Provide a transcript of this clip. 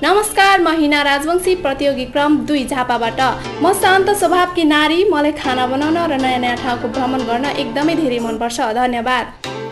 नमस्कार, म हिना राजवंशी, प्रतियोगी क्रम 2 झापाबाट। म शान्त स्वभावकी नारी। मलाई खाना बनाउन र नयाँ नयाँ ठाउँको भ्रमण गर्न एकदमै धेरै मनपर्छ। धन्यवाद।